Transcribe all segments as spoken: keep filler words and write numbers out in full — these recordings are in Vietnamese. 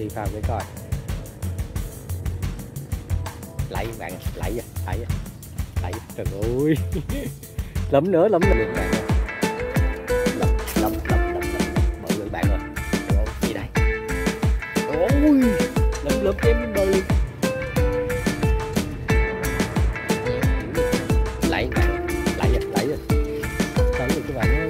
đi vào cái coi. Lấy bạn, lấy lấy lấy trời ơi. Lắm nữa, lắm nữa bạn ơi. Lắm lắm lắm lắm lắm mọi người bạn ơi. Trời ơi, gì đây? Ôi, lắm lắm em bên bờ luôn. Lấy bạn, lấy rồi, lấy rồi. Lấy rồi các bạn ơi.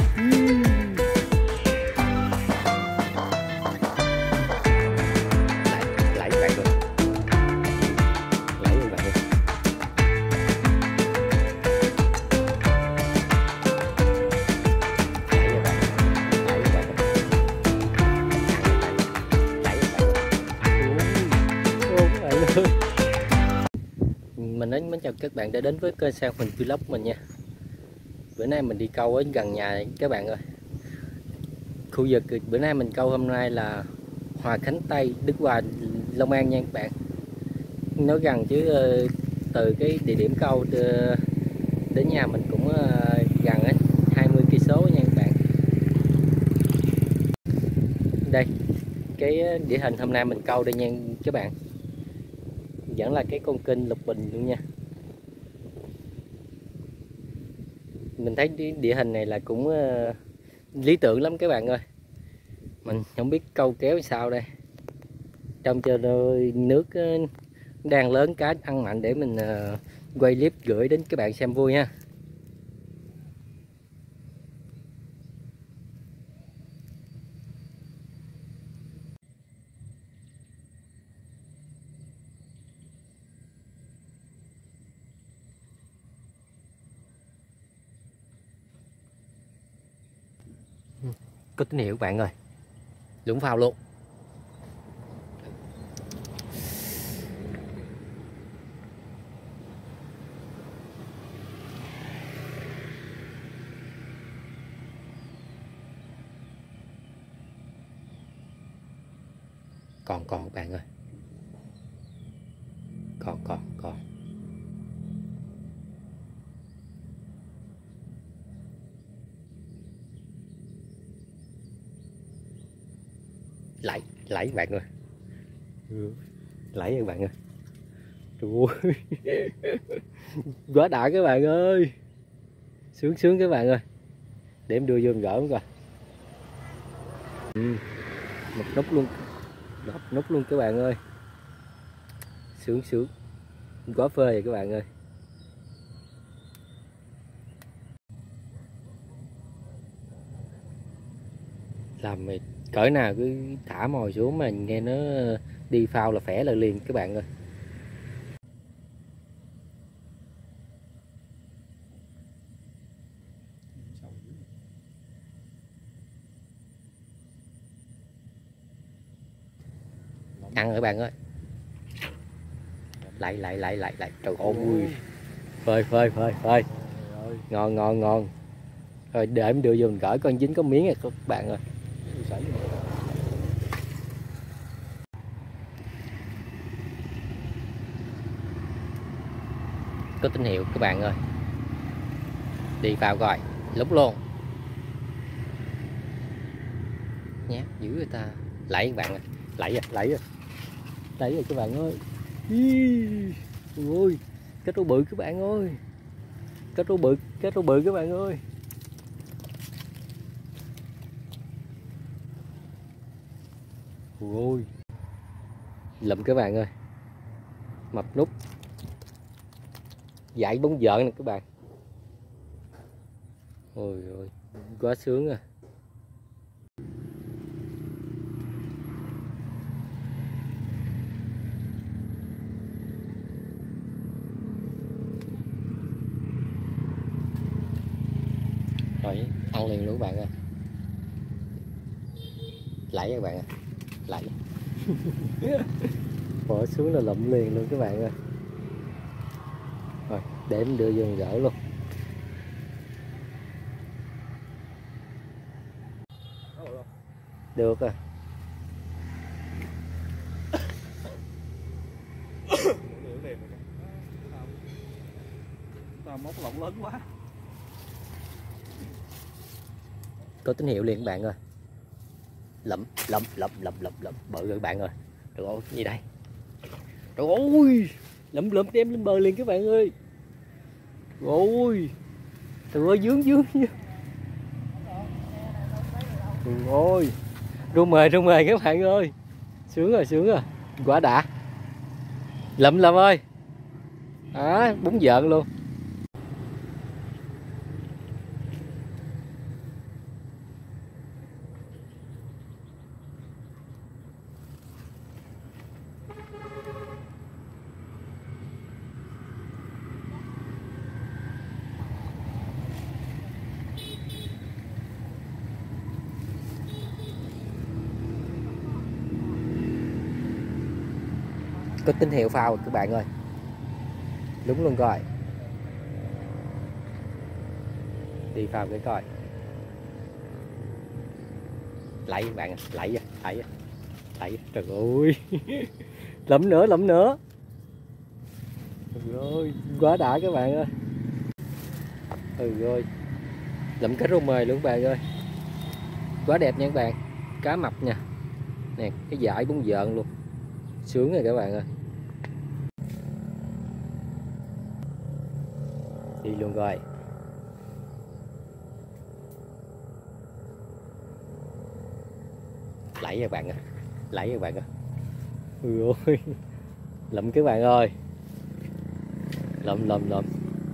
Mình nói mến chào các bạn đã đến với kênh Sang Huỳnh Vlog của mình nha. Bữa nay mình đi câu ở gần nhà các bạn ơi. Khu vực bữa nay mình câu hôm nay là Hòa Khánh Tây, Đức Hòa, Long An nha các bạn. Nói gần chứ từ cái địa điểm câu đến nhà mình cũng gần ấy, hai mươi cây số nha các bạn. Đây, cái địa hình hôm nay mình câu đây nha các bạn. Vẫn là cái con kênh Lục Bình luôn nha. Mình thấy địa hình này là cũng uh, lý tưởng lắm các bạn ơi. Mình không biết câu kéo sao đây. Trong cho nước uh, đang lớn, cá ăn mạnh để mình uh, quay clip gửi đến các bạn xem vui nha. Có tín hiệu các bạn ơi, lũng phao luôn. Còn còn các bạn ơi, còn còn còn lại lại các bạn ơi, lại các bạn ơi. Trời ơi. Quá đã các bạn ơi, sướng sướng các bạn ơi. Để em đưa vô gỡ coi. Ừ, một nút luôn, một nút luôn các bạn ơi, sướng sướng quá phê rồi các bạn ơi. Làm mày cỡ nào cứ thả mồi xuống mà nghe nó đi phao là phẻ lại liền các bạn ơi. Ăn rồi các bạn ơi. Lại lại lại lại lại trời ơi. Phơi phơi phơi phơi. Ngon ngon ngon. Rồi để em đưa vô mình gửi con dính có miếng rồi các bạn ơi. Có tín hiệu các bạn ơi. Đi vào coi, lúc luôn. Nhát dữ người ta. Lấy các bạn ơi, lấy rồi, lấy rồi. Lấy rồi các bạn ơi. Ôi, cá trâu bự các bạn ơi. Cá trâu bự, cá trâu bự các bạn ơi. Ôi. Lụm các bạn ơi. Mập nút. Dải bóng vợn nè các bạn. Ôi ôi, quá sướng à. Rồi, ăn liền luôn các bạn ơi. Lấy các bạn ơi, lấy. Bỏ xuống là lụm liền luôn các bạn ơi. Rồi, để em đưa vô gỡ luôn. Được à. Móc lỏng lớn quá. Có tín hiệu liền các bạn ơi. lụm lụm lụm lụm lụm lụm bự rồi các bạn ơi. Trời ơi, cái gì đây? Trời ơi, lụm lụm đem lên bờ liền các bạn ơi. Trời ơi, trời ơi, dướng dướng dướng. Trời ơi, rung mời rung mời các bạn ơi. Sướng rồi, sướng rồi, quá đã. Lụm lụm ơi. À, bún giợn luôn. Có tín hiệu phao các bạn ơi. Đúng luôn coi. Đi phao cái coi. Lấy các bạn, lấy lấy lấy. Trời ơi. Lụm nữa, lụm nữa. Trời ơi, quá đã các bạn ơi. Ừ ơi. Lụm cá rô mời luôn các bạn ơi. Quá đẹp nha các bạn. Cá mập nha. Nè, cái dải bún giợn luôn. Sướng rồi các bạn ơi. Đi luôn coi. Lấy các bạn ơi. Lấy các bạn ơi. Ui ơi. Lụm các bạn ơi. Lụm lụm lụm.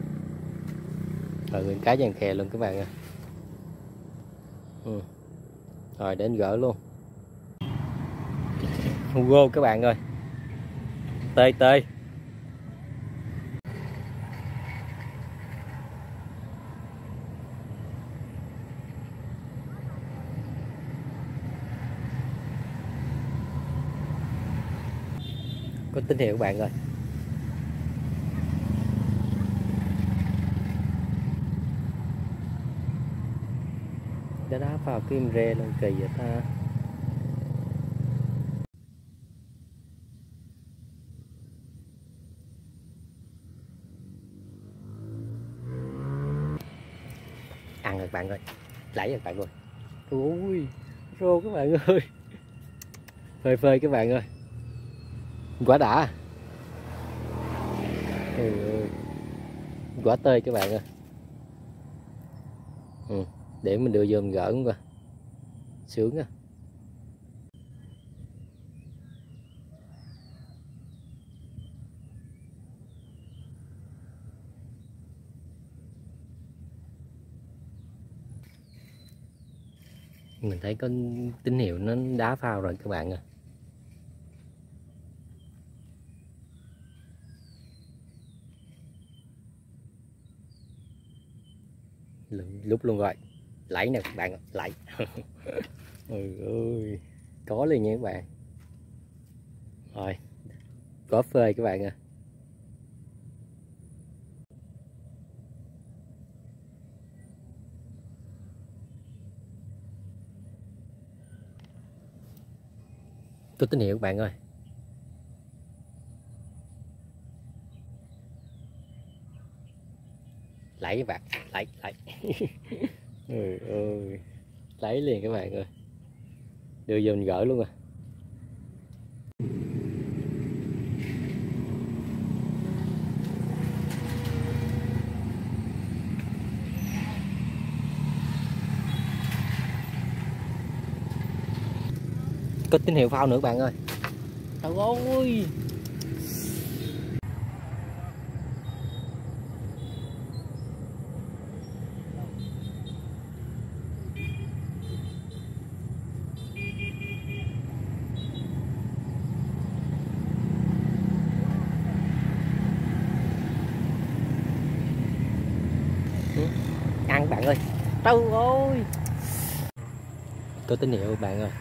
Rồi nguyên cá giang khè luôn các bạn ơi. Ừ. Rồi đến gỡ luôn. Hugo các bạn ơi. Tê tê. Có tín hiệu các bạn ơi. Đã đá vào kim rê luôn, kỳ vậy ta. Ăn rồi các bạn ơi. Lấy rồi các bạn ơi. Ui, rô các bạn ơi. Phơi phơi các bạn ơi. Quả đã. Ừ, quả tơi các bạn ơi. Ừ, để mình đưa vô mình gỡ qua. Sướng á. Mình thấy có tín hiệu nó đá phao rồi các bạn ơi. Lúc luôn rồi. Lấy nè các bạn, lấy. Ôi ơi, có liền nha các bạn. Rồi, có phơi các bạn ơi. Có tín hiệu các bạn ơi. Lấy các bạn, lấy, lấy. Ôi ơi, lấy liền các bạn ơi. Đưa vô mình gỡ luôn à. Có tín hiệu phao nữa bạn ơi. Trời ơi. Ăn bạn ơi. Trời ơi. Có tín hiệu bạn ơi.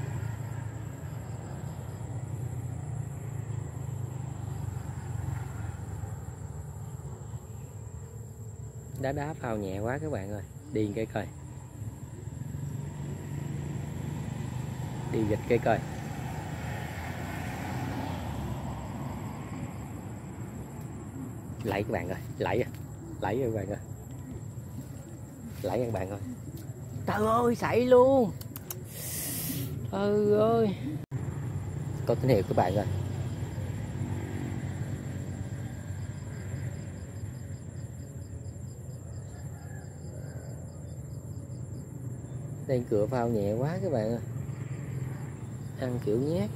Đá đá phao nhẹ quá các bạn ơi. Đi cái coi. Đi dịch cái coi. Lấy các bạn ơi, lấy à. Lấy các bạn ơi. Lấy các bạn ơi. Trời ơi, sảy luôn. Ừ ơi, có tín hiệu các bạn ơi. Đây cửa phao nhẹ quá các bạn ơi, ăn kiểu nhát.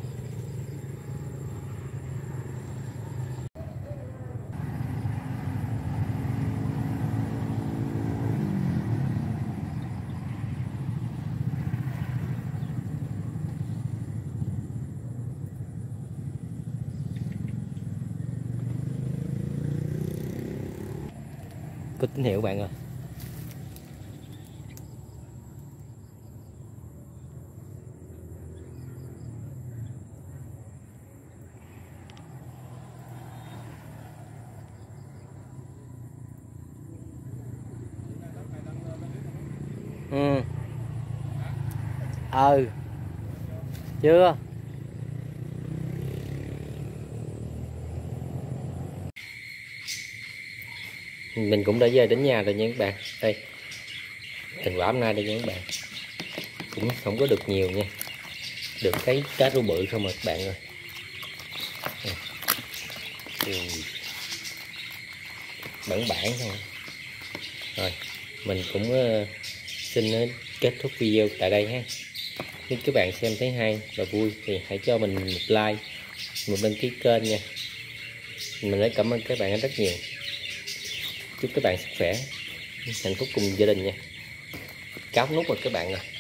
Có tín hiệu bạn ơi. Ừ. Ừ. Chưa. Mình cũng đã về đến nhà rồi nha các bạn. Đây, thành quả hôm nay đây nha các bạn. Cũng không có được nhiều nha, được cái cá rô bự không mà các bạn ơi. Ừ. Bản bản thôi. Rồi mình cũng uh, xin uh, kết thúc video tại đây ha. Nếu các bạn xem thấy hay và vui thì hãy cho mình một like, một đăng ký kênh nha. Mình rất cảm ơn các bạn rất nhiều. Chúc các bạn sức khỏe, hạnh phúc cùng gia đình nha. Cáo nút rồi các bạn ơi.